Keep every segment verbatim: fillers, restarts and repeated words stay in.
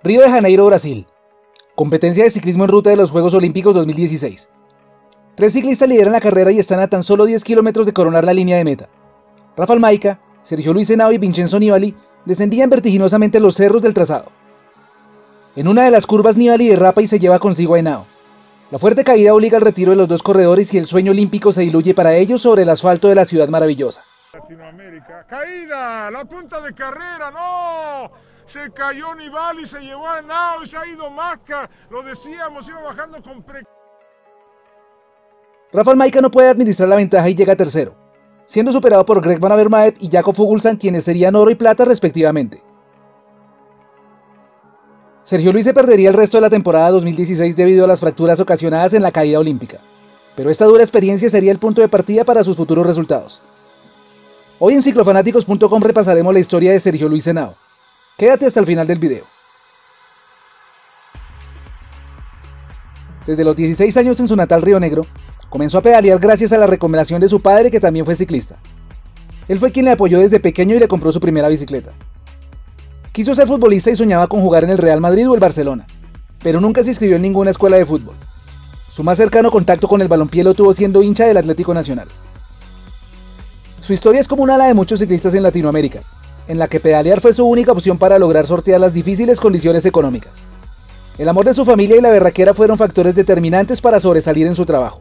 Río de Janeiro, Brasil. Competencia de ciclismo en ruta de los Juegos Olímpicos dos mil dieciséis. Tres ciclistas lideran la carrera y están a tan solo diez kilómetros de coronar la línea de meta. Rafael Maica, Sergio Luis Henao y Vincenzo Nibali descendían vertiginosamente los cerros del trazado. En una de las curvas Nibali derrapa y se lleva consigo a Henao. La fuerte caída obliga al retiro de los dos corredores y el sueño olímpico se diluye para ellos sobre el asfalto de la ciudad maravillosa. Latinoamérica, caída, la punta de carrera, no, se cayó Nibali, se llevó a Henao y se ha ido Maica, lo decíamos, iba bajando con pre... Rafael Maica no puede administrar la ventaja y llega tercero, siendo superado por Greg Van Avermaet y Jakob Fuglsang, quienes serían oro y plata respectivamente. Sergio Luis se perdería el resto de la temporada dos mil dieciséis debido a las fracturas ocasionadas en la caída olímpica, pero esta dura experiencia sería el punto de partida para sus futuros resultados. Hoy en ciclofanáticos punto com repasaremos la historia de Sergio Luis Henao. Quédate hasta el final del video. Desde los dieciséis años en su natal Río Negro, comenzó a pedalear gracias a la recomendación de su padre, que también fue ciclista. Él fue quien le apoyó desde pequeño y le compró su primera bicicleta. Quiso ser futbolista y soñaba con jugar en el Real Madrid o el Barcelona, pero nunca se inscribió en ninguna escuela de fútbol. Su más cercano contacto con el balompié lo tuvo siendo hincha del Atlético Nacional. Su historia es como una la de muchos ciclistas en Latinoamérica, en la que pedalear fue su única opción para lograr sortear las difíciles condiciones económicas. El amor de su familia y la berraquera fueron factores determinantes para sobresalir en su trabajo.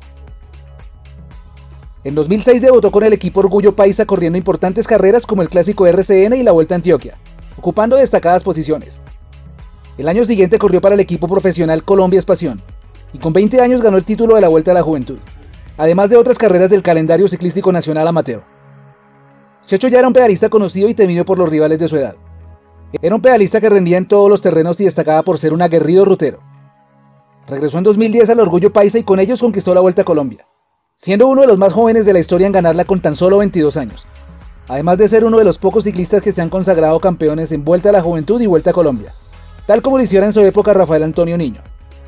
En dos mil seis debutó con el equipo Orgullo Paisa corriendo importantes carreras como el Clásico R C N y la Vuelta a Antioquia, ocupando destacadas posiciones. El año siguiente corrió para el equipo profesional Colombia es Pasión, y con veinte años ganó el título de la Vuelta a la Juventud, además de otras carreras del calendario ciclístico nacional amateur. Checho ya era un pedalista conocido y temido por los rivales de su edad. Era un pedalista que rendía en todos los terrenos y destacaba por ser un aguerrido rutero. Regresó en dos mil diez al Orgullo Paisa y con ellos conquistó la Vuelta a Colombia, siendo uno de los más jóvenes de la historia en ganarla con tan solo veintidós años, además de ser uno de los pocos ciclistas que se han consagrado campeones en Vuelta a la Juventud y Vuelta a Colombia, tal como lo hiciera en su época Rafael Antonio Niño.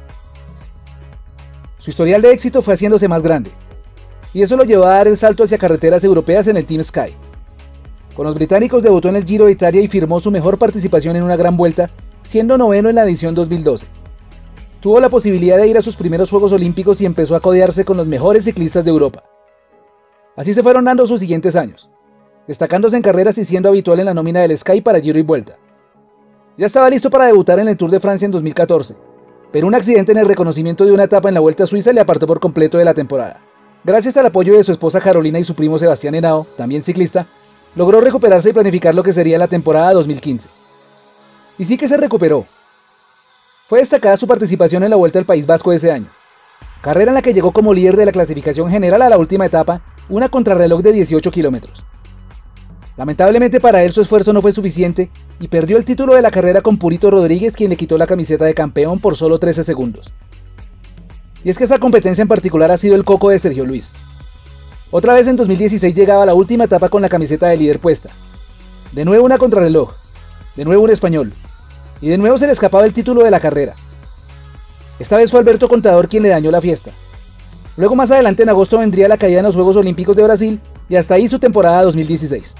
Su historial de éxito fue haciéndose más grande, y eso lo llevó a dar el salto hacia carreteras europeas en el Team Sky. Con los británicos debutó en el Giro de Italia y firmó su mejor participación en una gran vuelta, siendo noveno en la edición dos mil doce. Tuvo la posibilidad de ir a sus primeros Juegos Olímpicos y empezó a codearse con los mejores ciclistas de Europa. Así se fueron dando sus siguientes años, destacándose en carreras y siendo habitual en la nómina del Sky para Giro y Vuelta. Ya estaba listo para debutar en el Tour de Francia en dos mil catorce, pero un accidente en el reconocimiento de una etapa en la Vuelta a Suiza le apartó por completo de la temporada. Gracias al apoyo de su esposa Carolina y su primo Sebastián Henao, también ciclista, logró recuperarse y planificar lo que sería la temporada dos mil quince. Y sí que se recuperó. Fue destacada su participación en la Vuelta al País Vasco de ese año, carrera en la que llegó como líder de la clasificación general a la última etapa, una contrarreloj de dieciocho kilómetros. Lamentablemente para él su esfuerzo no fue suficiente y perdió el título de la carrera con Purito Rodríguez, quien le quitó la camiseta de campeón por solo trece segundos. Y es que esa competencia en particular ha sido el coco de Sergio Luis. Otra vez en dos mil dieciséis llegaba a la última etapa con la camiseta de líder puesta. De nuevo una contrarreloj, de nuevo un español, y de nuevo se le escapaba el título de la carrera. Esta vez fue Alberto Contador quien le dañó la fiesta. Luego más adelante en agosto vendría la caída en los Juegos Olímpicos de Brasil y hasta ahí su temporada dos mil dieciséis.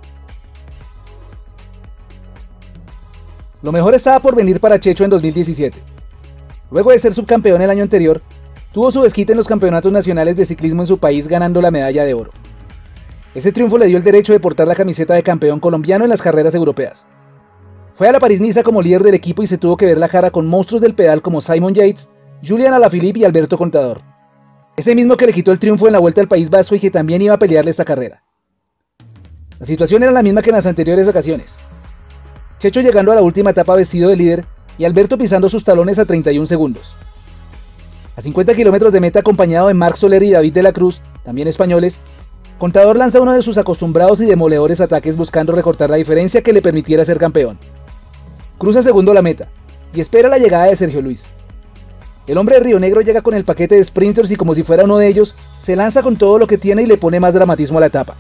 Lo mejor estaba por venir para Checho en dos mil diecisiete. Luego de ser subcampeón el año anterior, tuvo su desquite en los campeonatos nacionales de ciclismo en su país ganando la medalla de oro. Ese triunfo le dio el derecho de portar la camiseta de campeón colombiano en las carreras europeas. Fue a la París-Niza como líder del equipo y se tuvo que ver la cara con monstruos del pedal como Simon Yates, Julian Alaphilippe y Alberto Contador. Ese mismo que le quitó el triunfo en la Vuelta al País Vasco y que también iba a pelearle esta carrera. La situación era la misma que en las anteriores ocasiones. Checho llegando a la última etapa vestido de líder y Alberto pisando sus talones a treinta y un segundos. A cincuenta kilómetros de meta acompañado de Marc Soler y David de la Cruz, también españoles, Contador lanza uno de sus acostumbrados y demoledores ataques buscando recortar la diferencia que le permitiera ser campeón. Cruza segundo la meta y espera la llegada de Sergio Luis. El hombre de Río Negro llega con el paquete de sprinters y como si fuera uno de ellos, se lanza con todo lo que tiene y le pone más dramatismo a la etapa.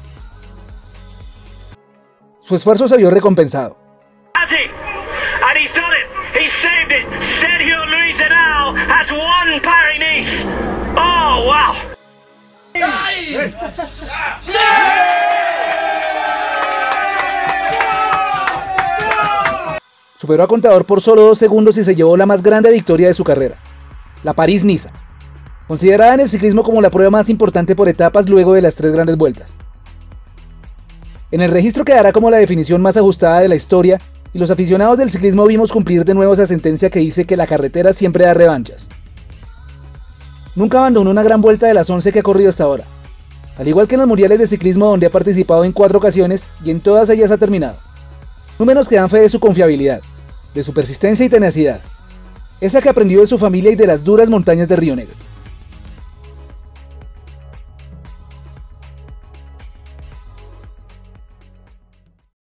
Su esfuerzo se vio recompensado. Sergio Luis Henao has won Paris-Nice. Oh, wow. Su superó a Contador por solo dos segundos y se llevó la más grande victoria de su carrera, la París-Niza, considerada en el ciclismo como la prueba más importante por etapas luego de las tres grandes vueltas. En el registro quedará como la definición más ajustada de la historia, y los aficionados del ciclismo vimos cumplir de nuevo esa sentencia que dice que la carretera siempre da revanchas. Nunca abandonó una gran vuelta de las once que ha corrido hasta ahora, al igual que en los mundiales de ciclismo donde ha participado en cuatro ocasiones y en todas ellas ha terminado. Números que dan fe de su confiabilidad, de su persistencia y tenacidad, esa que aprendió de su familia y de las duras montañas de Río Negro.